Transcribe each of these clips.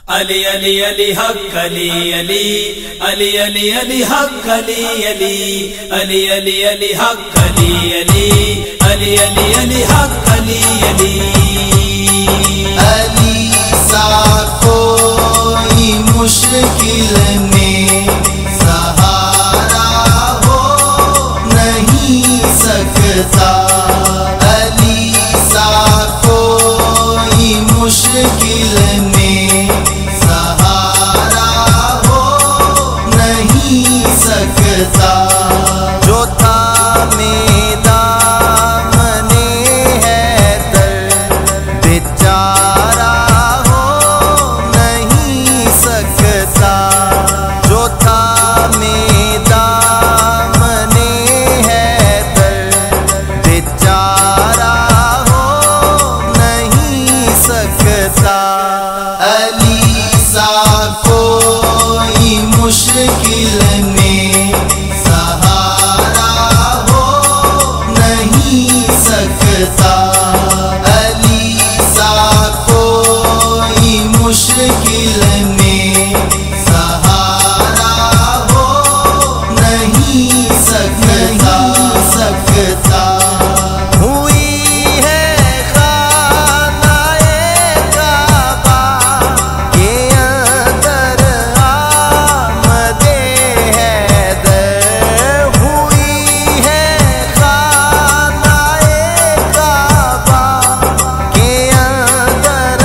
Ali Ali Ali Haq Ali Ali Ali Ali Ali Haq Ali Ali Ali Ali Ali Haq Ali Ali Ali Ali Ali Haq Ali Ali Ali सा कोई मुश्किल में सहारा हो नहीं सकता। अली सा कोई मुश्किल में सहारा हो नहीं सकता। जो था बेचारा हो नहीं सकता। जो था दामने हैदर बेचारा हो नहीं सकता। अली सा कोई मुश्किल में सहारा हो नहीं सकता। मुश्किल में सहारा हो नहीं सकता। हुई है खानाए काबा के अंदर आमदे हैदर। हुई है खानाए काबा के अंदर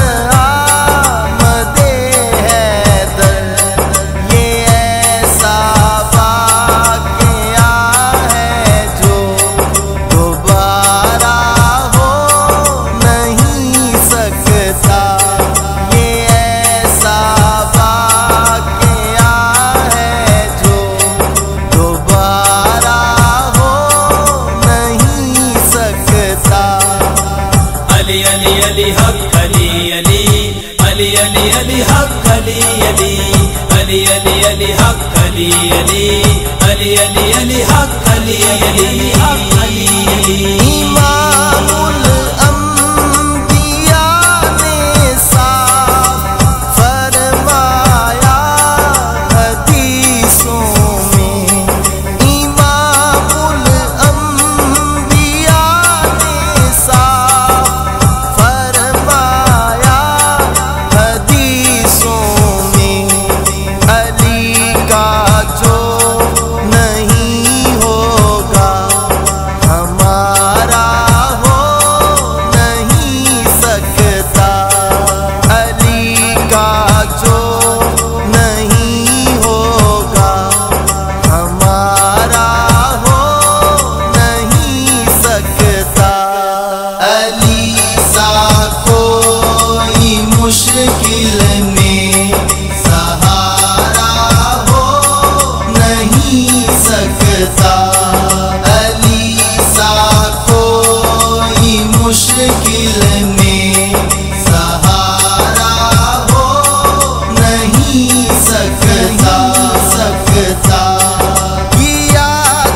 Ali Ali Ali Haq Ali Ali Ali Ali Ali Haq Ali Ali Ali Ali Ali Haq Ali Ali Ali Ali Ali Haq Ali Ali इमामुल अंबिया ने साफ फरमाया हदीसों में। इमामुल अंबिया ने साफ फरमाया हदीसों में। अली का जो नहीं होगा हमारा हो नहीं सकता। अली का जो नहीं होगा हमारा हो नहीं सकता। अली सा कोई मुश्किल में सहारा हो नहीं सकता। अली सा कोई मुश्किल में सहारा हो नहीं सकता। किया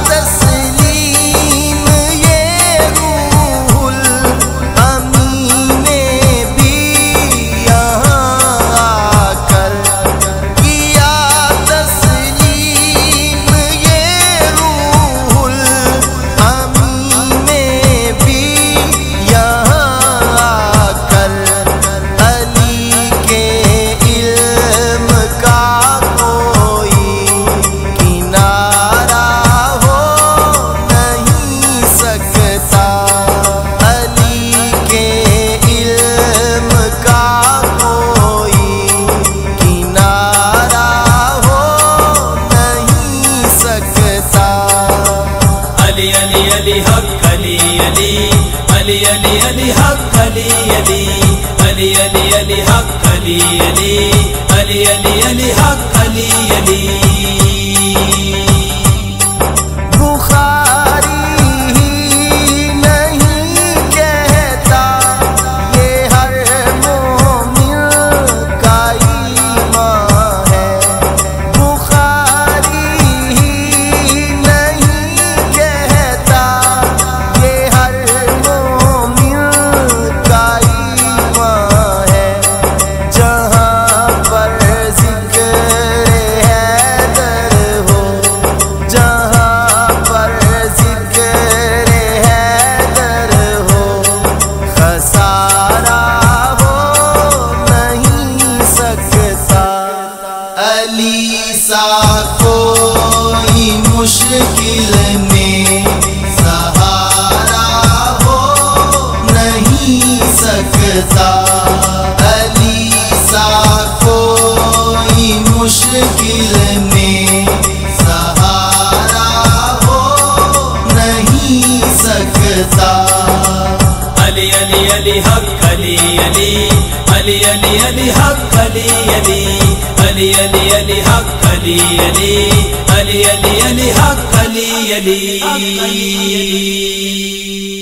तस्लीम ये रूहुल अमीन ने भी यहाँ आकर। किया तस्लीम ये रूहुल अमीन ने भी यहाँ आकर। अली के इल्म का कोई किनारा हो नहीं सकता। अली के इल्म का कोई किनारा हो नहीं सकता। Ali Ali Ali Haq Ali Ali Ali Ali Ali Haq Ali Ali Ali Ali Ali Haq Ali Ali Ali Ali Ali Haq Ali Ali Bukhari ही नहीं कहता ये हर मोमिन का ईमान है। बुखारी ही नहीं कहता ये हर मोमिन का ईमान है। जहाँ पर Ali Ali Ali Haq Ali Ali Ali Ali Ali Haq Ali Ali Ali Ali Ali Haq Ali Ali